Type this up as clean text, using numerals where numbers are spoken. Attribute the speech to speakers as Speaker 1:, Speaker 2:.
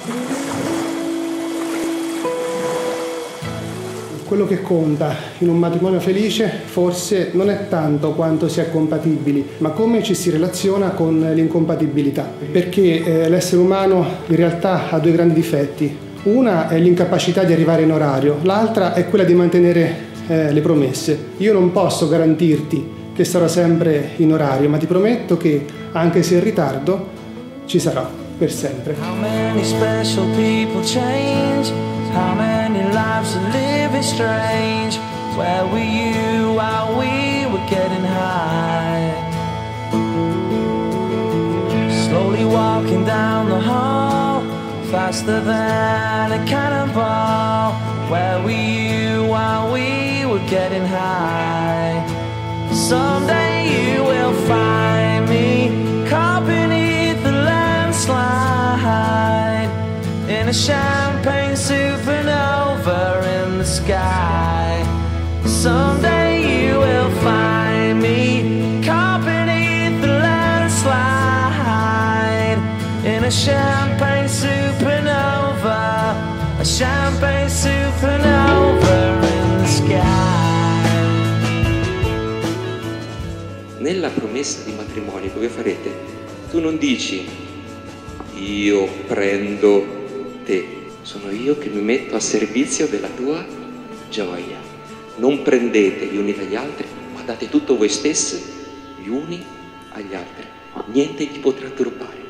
Speaker 1: Quello che conta in un matrimonio felice forse non è tanto quanto si è compatibili, ma come ci si relaziona con l'incompatibilità. Perché l'essere umano in realtà ha due grandi difetti. Una è l'incapacità di arrivare in orario, l'altra è quella di mantenere le promesse. Io non posso garantirti che sarò sempre in orario, ma ti prometto che, anche se in ritardo, ci sarò per sempre.
Speaker 2: How many special people change? How many lives are living strange? Where were you while we were getting high? Slowly walking down the hall, faster than a cannonball. Where were you while we were getting high? Someday you will find me caught beneath the landslide in a champagne supernova in the sky. Someday you will find me caught beneath the landslide in a champagne supernova, a champagne supernova in the sky.
Speaker 3: Nella promessa di matrimonio che voi farete, tu non dici io prendo te, sono io che mi metto a servizio della tua gioia. Non prendete gli uni dagli altri, ma date tutto voi stessi gli uni agli altri. Niente vi potrà turbare.